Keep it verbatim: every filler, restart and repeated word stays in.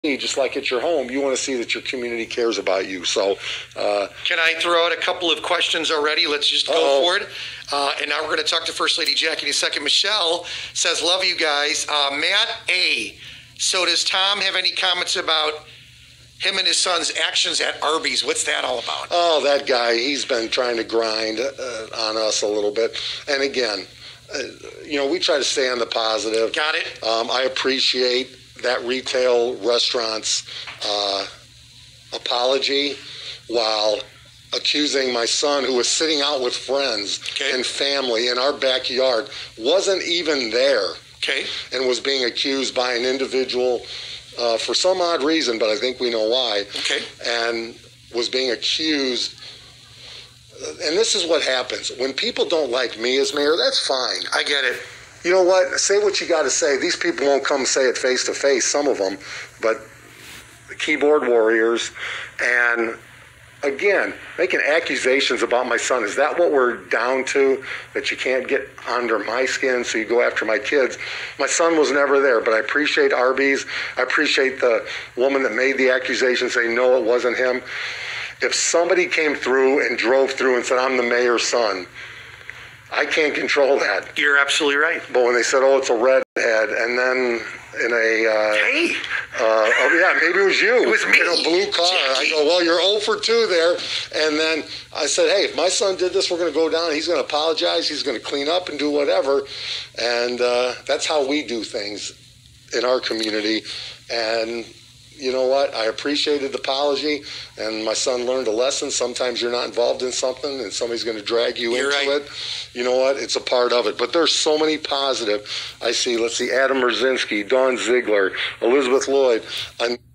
just like at your home, you want to see that your community cares about you. So, uh, can I throw out a couple of questions already? Let's just go uh-oh. for it. Uh, and now we're going to talk to First Lady Jackie in a second. Michelle says, love you guys. Uh, Matt A. So does Tom have any comments about him and his son's actions at Arby's? What's that all about? Oh, that guy, he's been trying to grind uh, on us a little bit. And again, uh, you know, we try to stay on the positive. Got it. Um, I appreciate that retail restaurant's uh, apology while accusing my son, who was sitting out with friends okay. and family in our backyard, wasn't even there, okay. and was being accused by an individual uh, for some odd reason, but I think we know why, okay. and was being accused. And this is what happens. When people don't like me as mayor, that's fine. I get it. You know what? Say what you got to say. These people won't come say it face to face, some of them, but the keyboard warriors. And again, making accusations about my son. Is that what we're down to? That you can't get under my skin, so you go after my kids? My son was never there, but I appreciate Arby's. I appreciate the woman that made the accusation saying, no, it wasn't him. If somebody came through and drove through and said, I'm the mayor's son, I can't control that. You're absolutely right. But when they said, oh, it's a redhead, and then in a... Uh, hey! Uh, oh, yeah, maybe it was you. It was me. In a blue car. Jackie. I go, well, you're oh for two there. And then I said, hey, if my son did this, we're going to go down. He's going to apologize. He's going to clean up and do whatever. And uh, that's how we do things in our community. And... you know what? I appreciated the apology, and my son learned a lesson. Sometimes you're not involved in something, and somebody's going to drag you you're into right. it. You know what? It's a part of it. But there's so many positive. I see, let's see, Adam Merzinski, Dawn Ziegler, Elizabeth Lloyd. I'm